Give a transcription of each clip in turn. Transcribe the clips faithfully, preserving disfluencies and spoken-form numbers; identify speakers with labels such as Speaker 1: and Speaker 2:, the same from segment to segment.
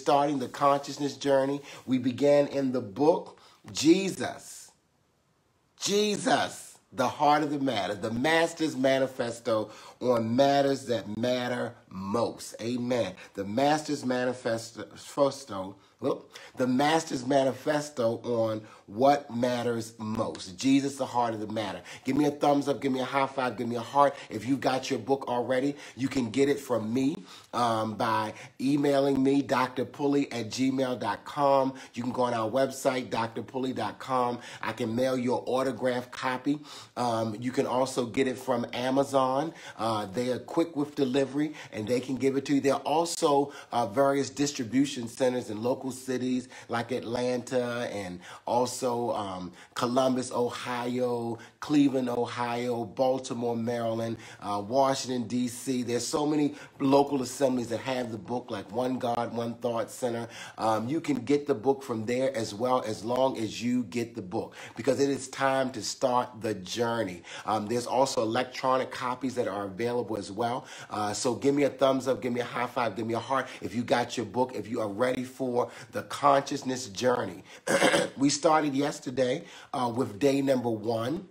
Speaker 1: starting the consciousness journey. We began in the book, Jesus. Jesus, the heart of the matter, the Master's Manifesto on matters that matter most. Amen. The Master's Manifesto, well, the Master's Manifesto on what matters most. Jesus, the heart of the matter. Give me a thumbs up, give me a high five, give me a heart. If you got your book already, you can get it from me um, by emailing me, d r pulley at gmail dot com. You can go on our website, d r pulley dot com. I can mail you an autographed copy. Um, you can also get it from Amazon. Uh, they are quick with delivery, and they can give it to you. There are also uh, various distribution centers in local cities like Atlanta and also um, Columbus, Ohio, Cleveland, Ohio, Baltimore, Maryland, uh, Washington, D C There's so many local assemblies that have the book, like One God, One Thought Center. Um, you can get the book from there as well, as long as you get the book, because it is time to start the journey. Um, there's also electronic copies that are available as well. Uh, so give me a thumbs up, give me a high five, give me a heart if you got your book, if you are ready for the consciousness journey. We started yesterday uh, with day number one.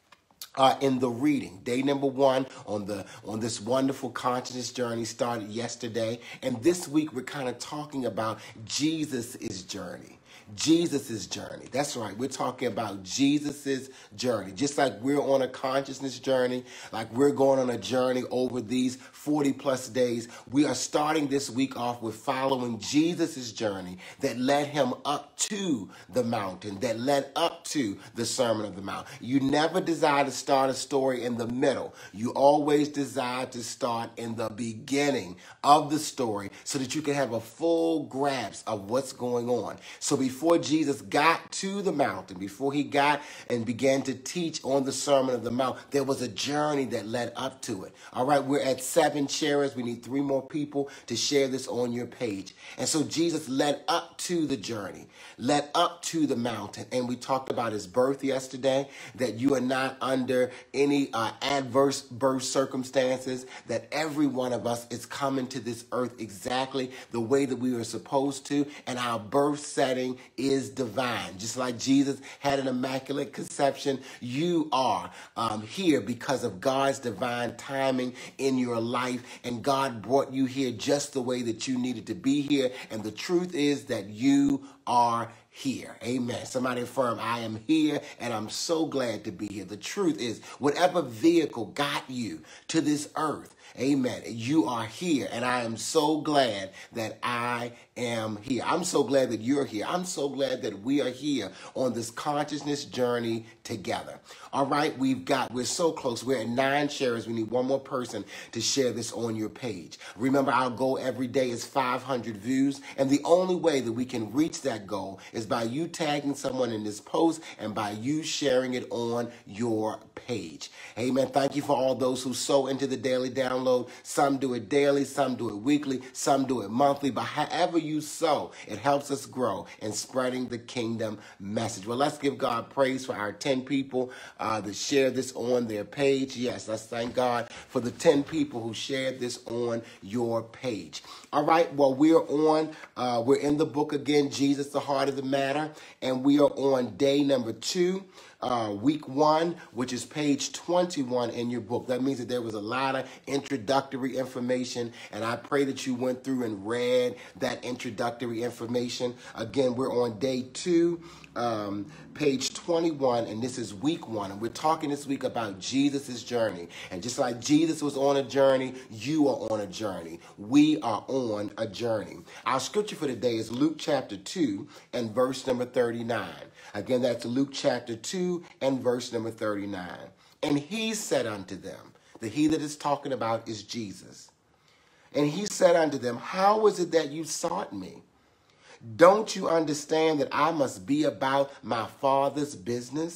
Speaker 1: Uh, in the reading. Day number one on the on this wonderful consciousness journey started yesterday. And this week we're kind of talking about Jesus' journey. Jesus' journey. That's right. We're talking about Jesus' journey. Just like we're on a consciousness journey, like we're going on a journey over these forty plus days, we are starting this week off with following Jesus' journey that led him up to the mountain, that led up to the Sermon on the Mount. You never desire to start a story in the middle. You always desire to start in the beginning of the story so that you can have a full grasp of what's going on. So before Before Jesus got to the mountain, before he got and began to teach on the Sermon of the Mount, there was a journey that led up to it. All right, we're at seven sharers. We need three more people to share this on your page. And so Jesus led up to the journey, led up to the mountain. And we talked about his birth yesterday, that you are not under any uh, adverse birth circumstances, that every one of us is coming to this earth exactly the way that we were supposed to, and our birth setting is divine. Just like Jesus had an immaculate conception, you are um, here because of God's divine timing in your life, and God brought you here just the way that you needed to be here. And the truth is that you are here. Amen. Somebody affirm, I am here, and I'm so glad to be here. The truth is, whatever vehicle got you to this earth, amen, you are here, and I am so glad that I am here. I'm so glad that you're here. I'm so glad that we are here on this consciousness journey together. All right, we've got, we're so close. We're at nine sharers. We need one more person to share this on your page. Remember, our goal every day is five hundred views, and the only way that we can reach that goal is by you tagging someone in this post and by you sharing it on your page. Amen. Thank you for all those who sow into the daily download. Some do it daily, some do it weekly, some do it monthly, but however you sow, it helps us grow in spreading the kingdom message. Well, let's give God praise for our ten people uh, that share this on their page. Yes, let's thank God for the ten people who shared this on your page. All right, well, we're on, uh, we're in the book again, Jesus, the Heart of the Matter, and we are on day number two. Uh, week one, which is page twenty-one in your book. That means that there was a lot of introductory information, and I pray that you went through and read that introductory information. Again, we're on day two, um, page twenty-one, and this is week one, and we're talking this week about Jesus' journey. And just like Jesus was on a journey, you are on a journey. We are on a journey. Our scripture for today is Luke chapter two and verse number thirty-nine. Again, that's Luke chapter two and verse number thirty-nine. And he said unto them, the he that is talking about is Jesus. And he said unto them, how is it that you sought me? Don't you understand that I must be about my Father's business?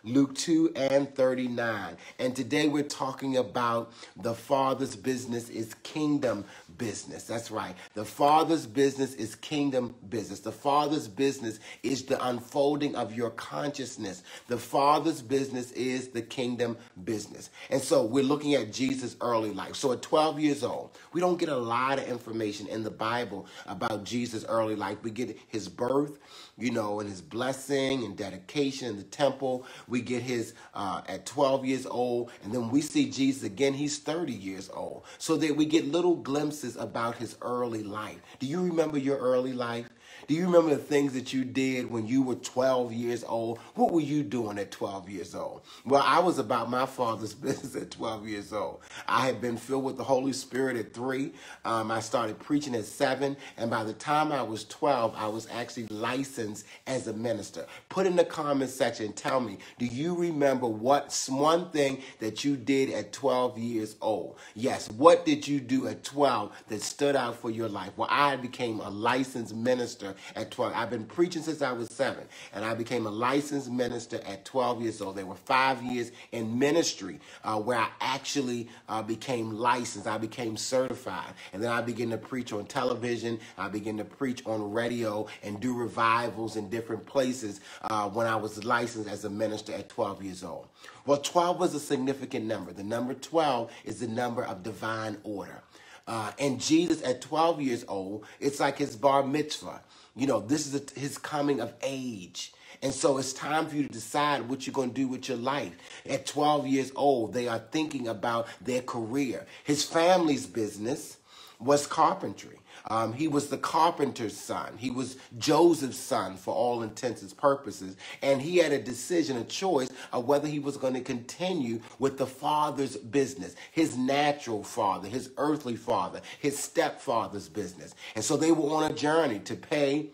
Speaker 1: Luke two and thirty-nine. And today we're talking about the Father's business is kingdom business. That's right. The Father's business is kingdom business. The Father's business is the unfolding of your consciousness. The Father's business is the kingdom business. And so we're looking at Jesus' early life. So at twelve years old, we don't get a lot of information in the Bible about Jesus' early life. We get his birth, you know, and his blessing and dedication in the temple. We get his uh, at twelve years old, and then we see Jesus again. He's thirty years old. So that we get little glimpses about his early life. Do you remember your early life? Do you remember the things that you did when you were twelve years old? What were you doing at twelve years old? Well, I was about my Father's business at twelve years old. I had been filled with the Holy Spirit at three. Um, I started preaching at seven. And by the time I was twelve, I was actually licensed as a minister. Put in the comment section, tell me, do you remember what's one thing that you did at twelve years old? Yes, what did you do at twelve that stood out for your life? Well, I became a licensed minister at twelve. I've been preaching since I was seven, and I became a licensed minister at twelve years old. There were five years in ministry uh, where I actually uh, became licensed. I became certified, and then I began to preach on television. I began to preach on radio and do revivals in different places uh, when I was licensed as a minister at twelve years old. Well, twelve was a significant number. The number twelve is the number of divine order. Uh, and Jesus at twelve years old, it's like his bar mitzvah. You know, this is a, his coming of age. And so it's time for you to decide what you're going to do with your life. At twelve years old, they are thinking about their career. His family's business was carpentry. Um, he was the carpenter's son. He was Joseph's son for all intents and purposes. And he had a decision, a choice of whether he was going to continue with the father's business, his natural father, his earthly father, his stepfather's business. And so they were on a journey to pay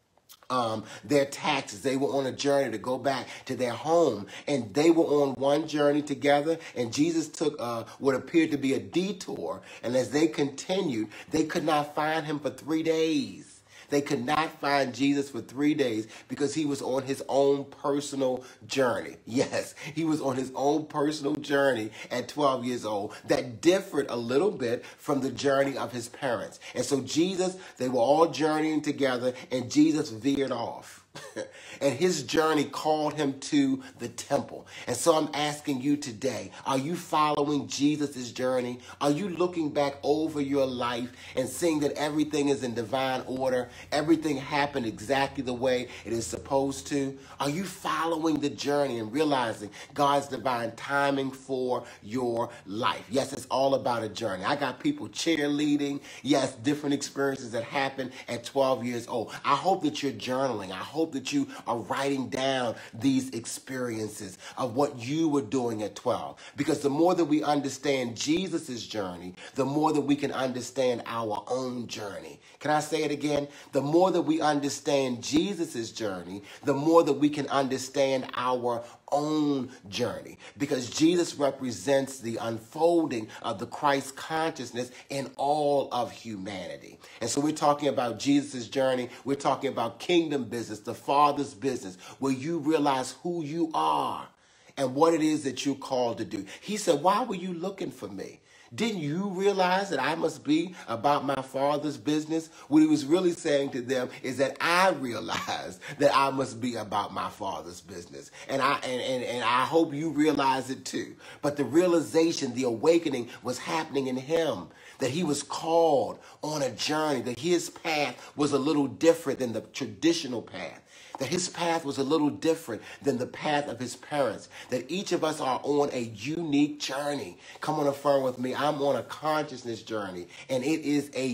Speaker 1: Um, their taxes. They were on a journey to go back to their home, and they were on one journey together, and Jesus took uh, what appeared to be a detour, and as they continued, they could not find him for three days. They could not find Jesus for three days because he was on his own personal journey. Yes, he was on his own personal journey at twelve years old that differed a little bit from the journey of his parents. And so Jesus, they were all journeying together, and Jesus veered off. And his journey called him to the temple. And so I'm asking you today, are you following Jesus' journey? Are you looking back over your life and seeing that everything is in divine order? Everything happened exactly the way it is supposed to? Are you following the journey and realizing God's divine timing for your life? Yes, it's all about a journey. I got people cheerleading. Yes, different experiences that happened at twelve years old. I hope that you're journaling. I hope that you are writing down these experiences of what you were doing at twelve. Because the more that we understand Jesus' journey, the more that we can understand our own journey. Can I say it again? The more that we understand Jesus' journey, the more that we can understand our own journey, because Jesus represents the unfolding of the Christ consciousness in all of humanity. And so we're talking about Jesus' journey. We're talking about kingdom business, the Father's business, where you realize who you are and what it is that you're called to do. He said, why were you looking for me? Didn't you realize that I must be about my Father's business? What he was really saying to them is that I realized that I must be about my Father's business. And I and, and, and I hope you realize it too. But the realization, the awakening was happening in him, that he was called on a journey, that his path was a little different than the traditional path. That his path was a little different than the path of his parents. That each of us are on a unique journey. Come on, affirm with me. I'm on a consciousness journey, and it is a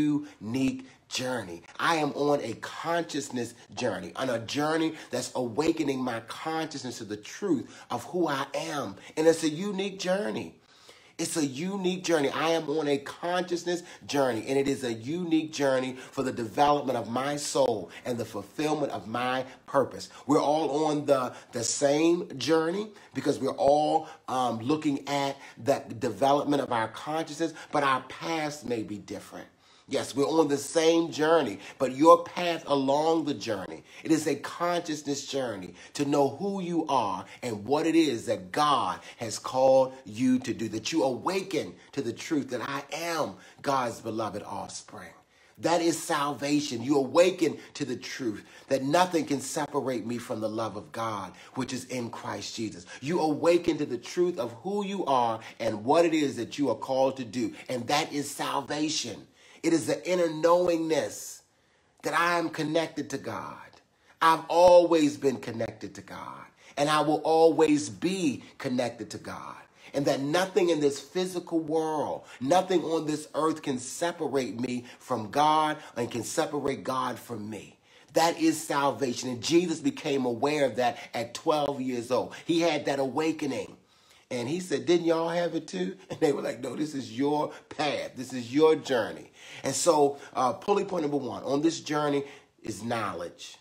Speaker 1: unique journey. I am on a consciousness journey, on a journey that's awakening my consciousness to the truth of who I am. And it's a unique journey. It's a unique journey. I am on a consciousness journey, and it is a unique journey for the development of my soul and the fulfillment of my purpose. We're all on the, the same journey because we're all um, looking at the development of our consciousness, but our paths may be different. Yes, we're on the same journey, but your path along the journey, it is a consciousness journey to know who you are and what it is that God has called you to do, that you awaken to the truth that I am God's beloved offspring. That is salvation. You awaken to the truth that nothing can separate me from the love of God, which is in Christ Jesus. You awaken to the truth of who you are and what it is that you are called to do, and that is salvation. It is the inner knowingness that I am connected to God. I've always been connected to God, and I will always be connected to God. And that nothing in this physical world, nothing on this earth can separate me from God and can separate God from me. That is salvation. And Jesus became aware of that at twelve years old. He had that awakening. And he said, didn't y'all have it too? And they were like, no, this is your path. This is your journey. And so uh, pulley point number one on this journey is knowledge.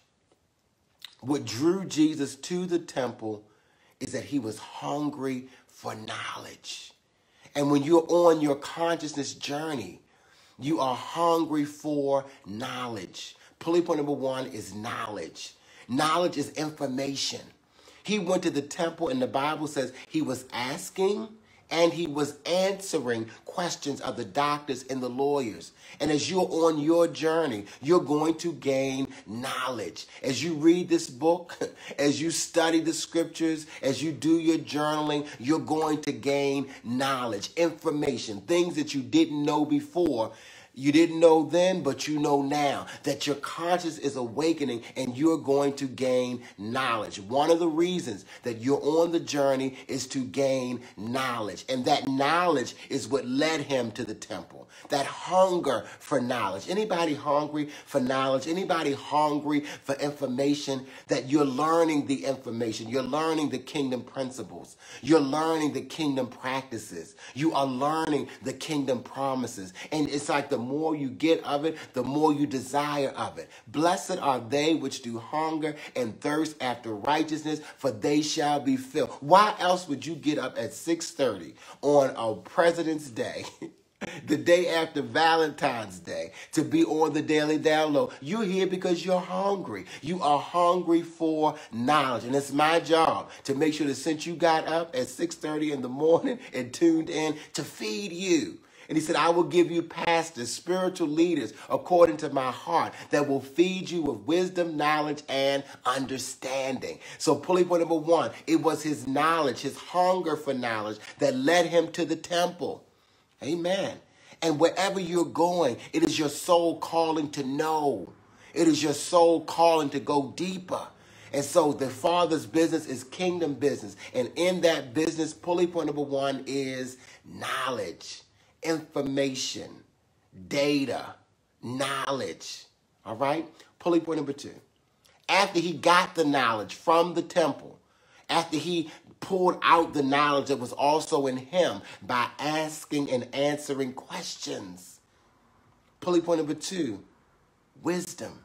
Speaker 1: What drew Jesus to the temple is that he was hungry for knowledge. And when you're on your consciousness journey, you are hungry for knowledge. Pulley point number one is knowledge. Knowledge is information. He went to the temple, and the Bible says he was asking and he was answering questions of the doctors and the lawyers. And as you're on your journey, you're going to gain knowledge. As you read this book, as you study the scriptures, as you do your journaling, you're going to gain knowledge, information, things that you didn't know before. You didn't know then, but you know now that your conscience is awakening and you're going to gain knowledge. One of the reasons that you're on the journey is to gain knowledge. And that knowledge is what led him to the temple. That hunger for knowledge. Anybody hungry for knowledge? Anybody hungry for information? That you're learning the information. You're learning the kingdom principles. You're learning the kingdom practices. You are learning the kingdom promises. And it's like the more you get of it, the more you desire of it. Blessed are they which do hunger and thirst after righteousness, for they shall be filled. Why else would you get up at six thirty on a President's Day, the day after Valentine's Day, to be on the Daily Download? You're here because you're hungry. You are hungry for knowledge. And it's my job to make sure that since you got up at six thirty in the morning and tuned in, to feed you. And he said, I will give you pastors, spiritual leaders, according to my heart, that will feed you with wisdom, knowledge, and understanding. So pulley point number one, it was his knowledge, his hunger for knowledge that led him to the temple. Amen. And wherever you're going, it is your soul calling to know. It is your soul calling to go deeper. And so the Father's business is kingdom business. And in that business, pulley point number one is knowledge. Information, data, knowledge, all right? Pulley point number two. After he got the knowledge from the temple, after he pulled out the knowledge that was also in him by asking and answering questions. Pulley point number two, wisdom.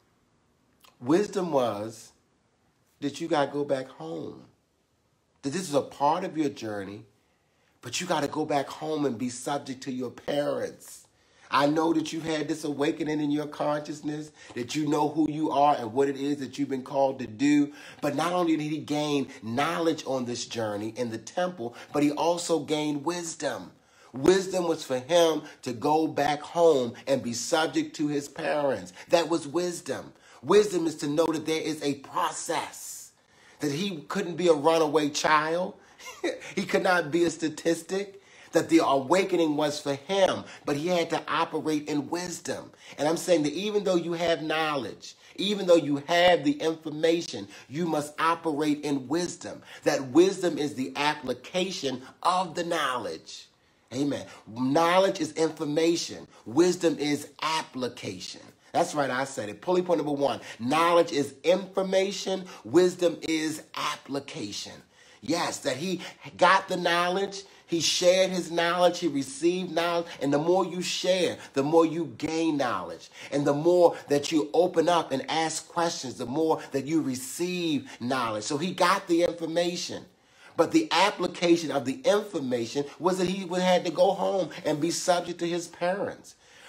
Speaker 1: Wisdom was that you got to go back home. That this is a part of your journey, but you got to go back home and be subject to your parents. I know that you've had this awakening in your consciousness, that you know who you are and what it is that you've been called to do. But not only did he gain knowledge on this journey in the temple, but he also gained wisdom. Wisdom was for him to go back home and be subject to his parents. That was wisdom. Wisdom is to know that there is a process, that he couldn't be a runaway child. He could not be a statistic, that the awakening was for him, but he had to operate in wisdom. And I'm saying that even though you have knowledge, even though you have the information, you must operate in wisdom. That wisdom is the application of the knowledge. Amen. Knowledge is information. Wisdom is application. That's right, I said it. Pulley point number one. Knowledge is information. Wisdom is application. Yes, that he got the knowledge, he shared his knowledge, he received knowledge, and the more you share, the more you gain knowledge. And the more that you open up and ask questions, the more that you receive knowledge. So he got the information. But the application of the information was that he had to go home and be subject to his parents.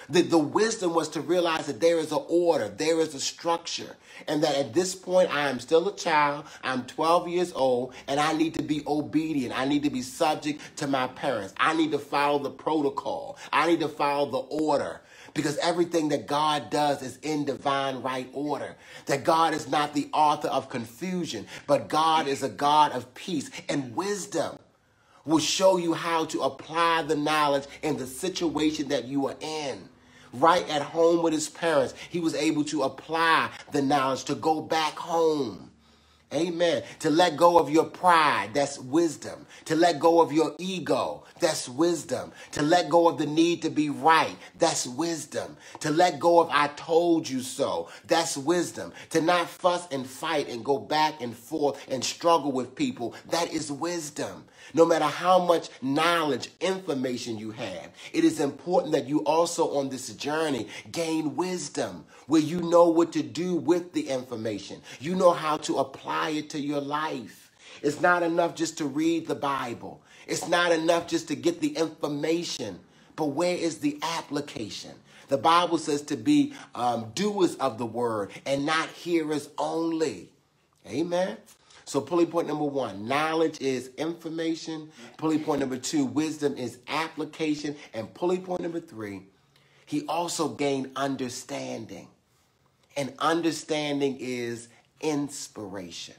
Speaker 1: The, the wisdom was to realize that there is an order, there is a structure, and that at this point I am still a child, I'm twelve years old, and I need to be obedient. I need to be subject to my parents. I need to follow the protocol. I need to follow the order. Because everything that God does is in divine right order. That God is not the author of confusion, but God is a God of peace. And wisdom will show you how to apply the knowledge in the situation that you are in. Right at home with his parents, he was able to apply the knowledge to go back home. Amen. To let go of your pride, that's wisdom. To let go of your ego, that's wisdom. To let go of the need to be right, that's wisdom. To let go of I told you so, that's wisdom. To not fuss and fight and go back and forth and struggle with people, that is wisdom. No matter how much knowledge, information you have, it is important that you also on this journey gain wisdom where you know what to do with the information. You know how to apply it to your life. It's not enough just to read the Bible. It's not enough just to get the information. But where is the application? The Bible says to be um, doers of the word and not hearers only. Amen. So pulley point number one, knowledge is information. Pulley point number two, wisdom is application. And pulley point number three, he also gained understanding. And understanding is inspiration.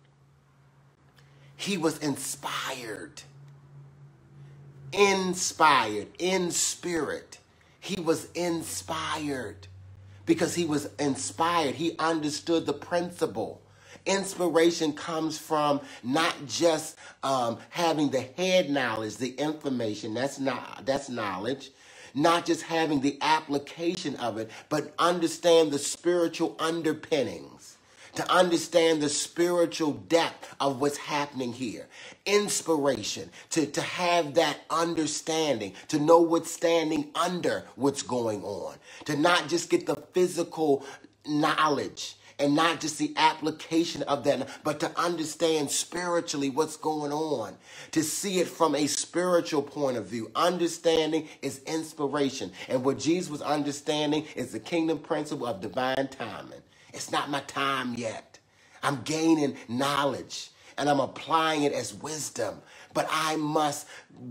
Speaker 1: He was inspired. Inspired, in spirit. He was inspired because he was inspired. He understood the principle. Inspiration comes from not just um, having the head knowledge, the information, that's not that's knowledge, not just having the application of it, but understand the spiritual underpinnings, to understand the spiritual depth of what's happening here. Inspiration, to, to have that understanding, to know what's standing under what's going on, to not just get the physical knowledge, and not just the application of that, but to understand spiritually what's going on, to see it from a spiritual point of view. Understanding is inspiration. And what Jesus was understanding is the kingdom principle of divine timing. It's not my time yet. I'm gaining knowledge and I'm applying it as wisdom. But I must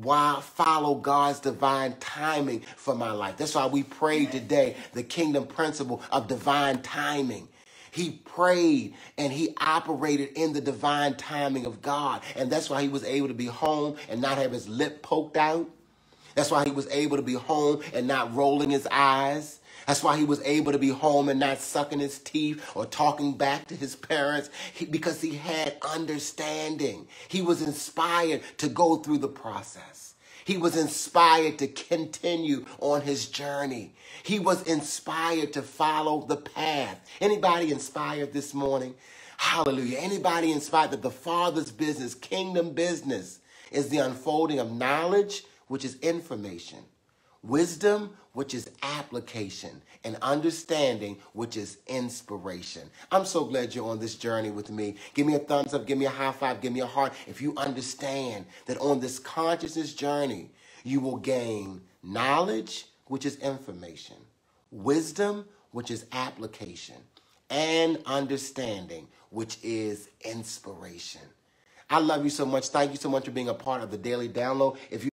Speaker 1: follow God's divine timing for my life. That's why we prayed today the kingdom principle of divine timing. He prayed and he operated in the divine timing of God. And that's why he was able to be home and not have his lip poked out. That's why he was able to be home and not rolling his eyes. That's why he was able to be home and not sucking his teeth or talking back to his parents, he, because he had understanding. He was inspired to go through the process. He was inspired to continue on his journey. He was inspired to follow the path. Anybody inspired this morning? Hallelujah. Anybody inspired that the Father's business, kingdom business, is the unfolding of knowledge, which is information, wisdom, which is application, and understanding, which is inspiration. I'm so glad you're on this journey with me. Give me a thumbs up, give me a high five, give me a heart if you understand that on this consciousness journey, you will gain knowledge, which is information, wisdom, which is application, and understanding, which is inspiration. I love you so much. Thank you so much for being a part of the Daily Download. If you